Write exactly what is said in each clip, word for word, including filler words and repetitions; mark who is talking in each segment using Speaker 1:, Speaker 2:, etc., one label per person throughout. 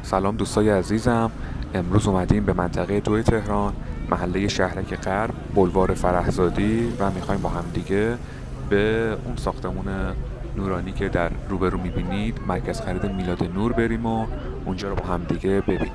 Speaker 1: سلام دوستای عزیزم. امروز اومدیم به منطقه دو تهران، محله شهرک غرب، بلوار فرهزادی و میخوایم با هم دیگه به اون ساختمون نورانی که در روبرو میبینید، مرکز خرید میلاد نور، بریم و اونجا رو با هم دیگه ببینیم.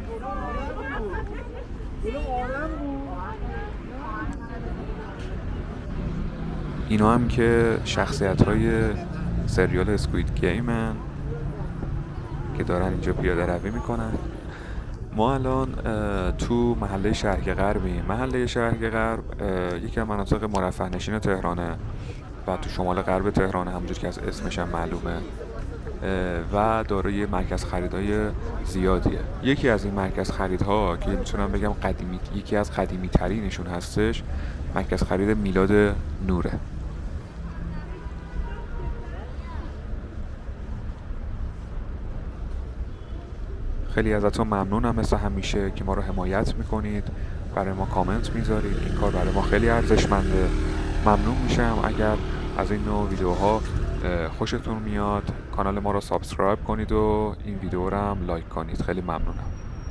Speaker 1: اینا هم که شخصیت های سریال اسکوید گیمن که دارن اینجا پیاده روی میکنن. ما الان تو محله شهرک غربیم. محله شهرک غرب یکی از مناطق مرفه نشین تهرانه و تو شمال غرب تهرانه، همونجور که از اسمش هم معلومه، و دارای مرکز خریدهای زیادیه. یکی از این مرکز خریدها که میتونم بگم قدیمی، یکی از قدیمی ترینشون هستش، مرکز خرید میلاد نوره. خیلی ازتون ممنونم مثل همیشه که ما رو حمایت میکنید، برای ما کامنت میذارید. این کار برای ما خیلی ارزشمنده. ممنون میشم اگر از این نوع ویدیوها خوشتون میاد کانال ما رو سابسکرایب کنید و این ویدیو رو هم لایک کنید. خیلی ممنونم.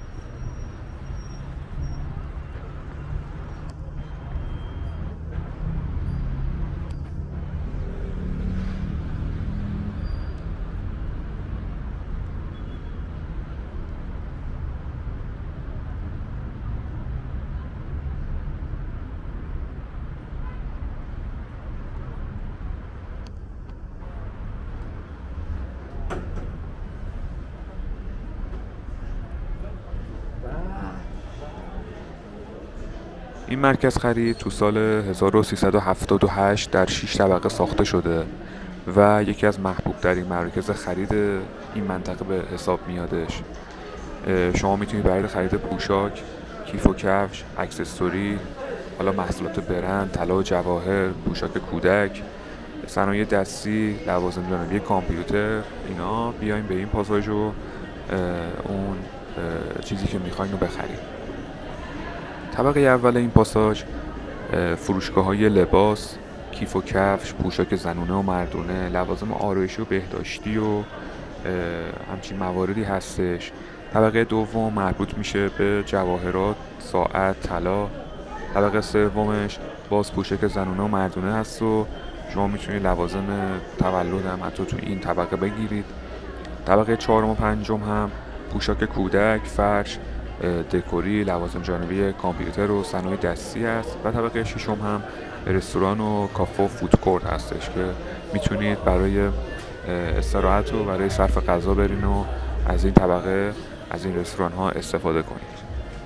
Speaker 1: این مرکز خرید تو سال هزار و سیصد و هفتاد و هشت در شش طبقه ساخته شده و یکی از محبوب ترین مراکز خرید این منطقه به حساب میادش. شما میتونید برای خرید پوشاک، کیف و کفش، اکسسوری، حالا محصولات برند، طلا و جواهر، پوشاک کودک، صنایع دستی، لوازم جانبی کامپیوتر، اینا بیاین به این پاساژ و اون چیزی که میخواین رو بخرید. طبقه اول این پاساژ فروشگاه‌های لباس، کیف و کفش، پوشاک زنونه و مردونه، لوازم آرایشی و بهداشتی و همچین مواردی هستش. طبقه دوم مربوط میشه به جواهرات، ساعت، طلا. طبقه سومش باز پوشاک زنونه و مردونه هست و شما میتونید لوازم تولد هم حتی تو این طبقه بگیرید. طبقه چهارم و پنجم هم پوشاک کودک، فرش، دکوری، لوازم جانبی کامپیوتر و صنایع دستی است. و طبقه ششم هم رستوران و کافه و فودکورت هستش که میتونید برای استراحت و برای صرف غذا برین و از این طبقه، از این رستوران ها استفاده کنید.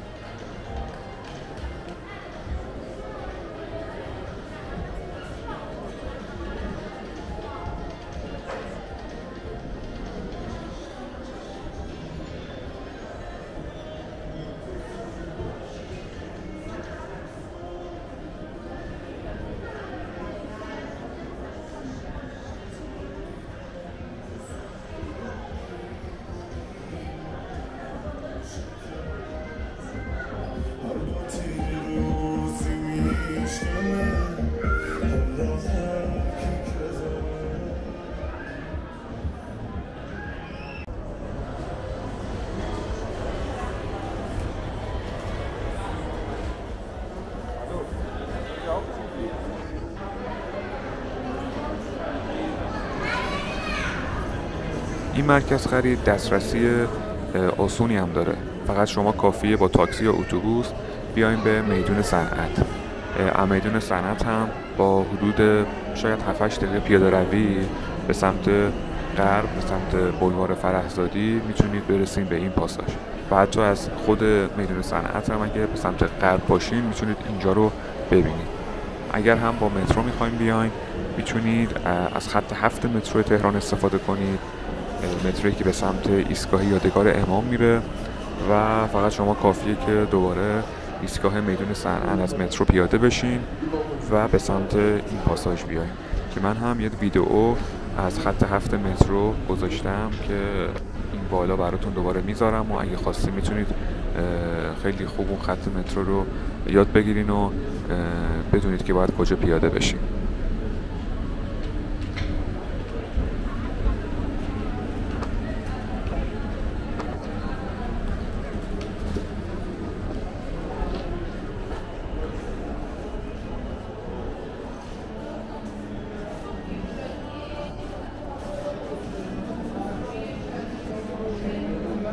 Speaker 1: این مرکز خرید دسترسی آسونی هم داره. فقط شما کافیه با تاکسی یا اتوبوس بیاین به میدون صنعت. میدون صنعت هم با حدود شاید هفت هشت دقیقه پیاده روی به سمت غرب، به سمت بلوار فرهزادی میتونید برسین به این پاساژ. و حتی از خود میدون صنعت هم اگه به سمت غرب باشین میتونید اینجا رو ببینید. اگر هم با مترو میخواین بیاین میتونید از خط هفت مترو تهران استفاده کنید، مترویی که به سمت ایستگاه یادگار امام میره و فقط شما کافیه که دوباره ایستگاه میدون صنعت از مترو پیاده بشین و به سمت این پاساژ بیاین که من هم یه ویدیو از خط هفت مترو گذاشتم که این بالا براتون دوباره میذارم و اگه خواستید میتونید خیلی خوب اون خط مترو رو یاد بگیرین و بدونید که باید کجا پیاده بشین.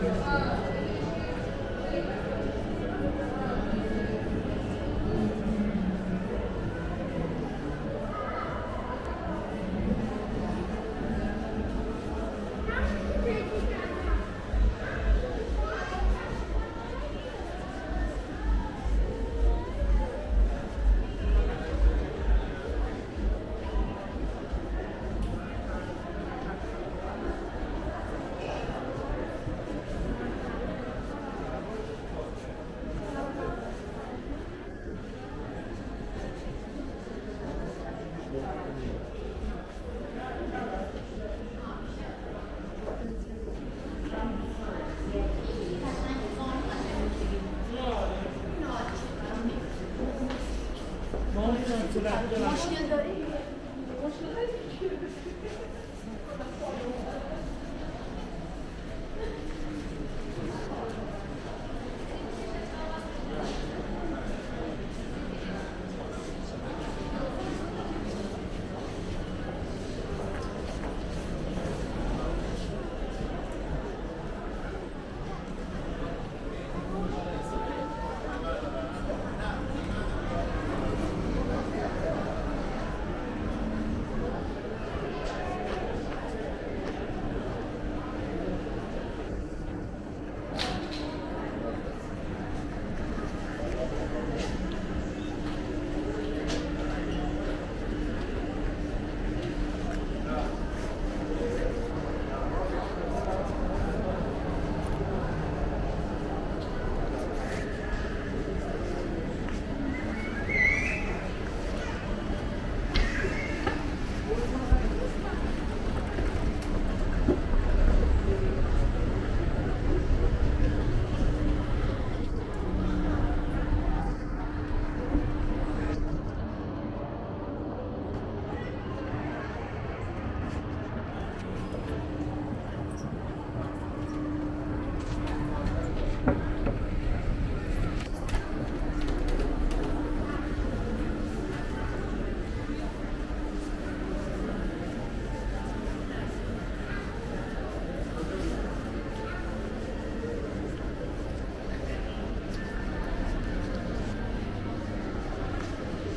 Speaker 2: مشکل داری؟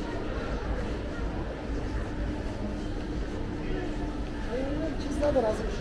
Speaker 3: نداره ازش